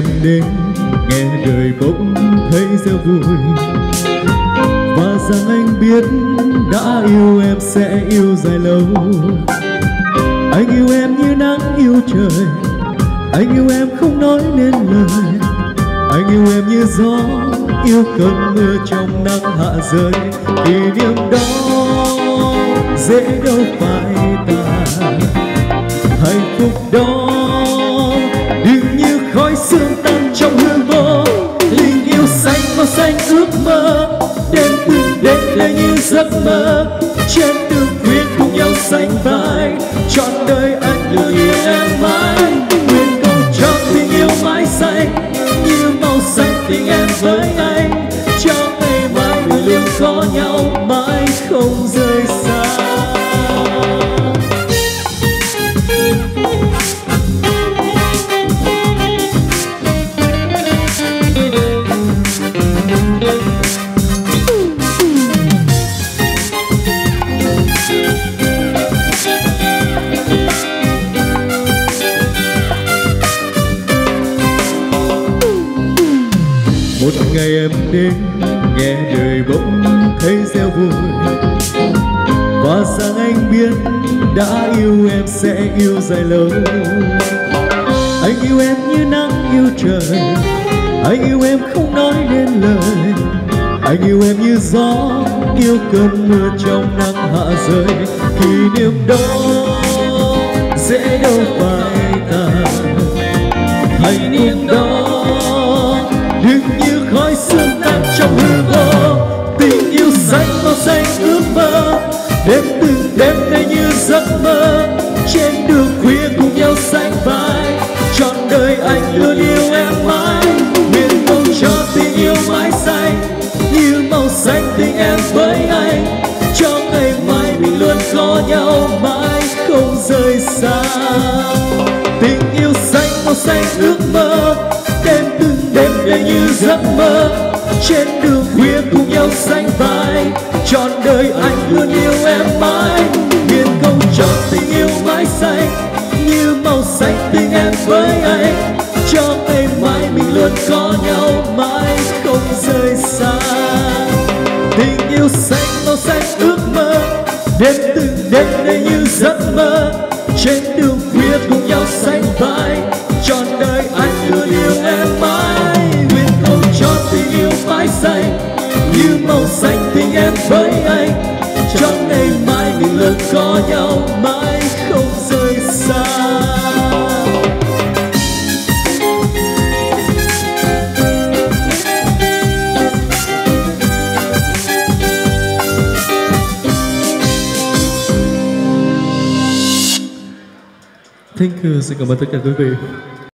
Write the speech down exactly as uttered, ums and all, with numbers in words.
em đến nghe đời bỗng thấy rất vui, và rằng anh biết đã yêu em sẽ yêu dài lâu. Anh yêu em như nắng yêu trời, anh yêu em không nói nên lời. Anh yêu em như gió yêu cơn mưa trong nắng hạ rơi. Kỷ niệm đó dễ đâu phải tàn, hạnh phúc đó đừng như khói sương tan trong hư vô. Tình yêu xanh màu xanh ước mơ, đêm từng đêm lại như giấc mơ. Trên từng khuya cùng nhau sánh vai, trọn đời anh luôn yêu em mãi. Nguyện cầu cho tình yêu mãi xanh như màu xanh tình em với anh, cho ngày mai người luôn có nhau mãi không rời xa. Một ngày em đến nghe đời bỗng thấy reo vui, và rằng anh biết đã yêu em sẽ yêu dài lâu. Anh yêu em như nắng yêu trời, anh yêu em không nói nên lời. Anh yêu em như gió yêu cơn mưa trong nắng hạ rơi. Kỷ niệm đó dễ đâu phải tàn, hạnh phúc đó đừng như khói sương tan trong hư vô. Tình yêu xanh màu xanh ước mơ, đêm từng đêm đây như giấc mơ. Trên đường khuya cùng nhau sánh vai, trọn đời anh luôn yêu em mãi. Nguyện cầu cho tình yêu mãi xanh như màu xanh tình em với anh, cho ngày mai mình luôn có nhau mãi không rời xa. Tình yêu xanh màu xanh ước mơ, đêm từng đêm đây như giấc mơ. Trên đường khuya cùng nhau sánh vai, trọn đời anh luôn yêu em mãi. Nguyện cầu cho tình yêu mãi xanh như màu xanh tình em với anh, cho ngày mai mình luôn có nhau mãi không rời xa. Tình yêu xanh màu xanh ước mơ, đêm từng đêm đây như giấc mơ. Trên đường khuya cùng nhau sánh vai, trọn đời anh luôn yêu em mãi. Nguyện cầu cho tình yêu mãi xanh như màu xanh tình em với anh, cho ngày mai mình luôn có nhau mãi không rời xa. Thank you, xin cảm ơn tất cả quý vị.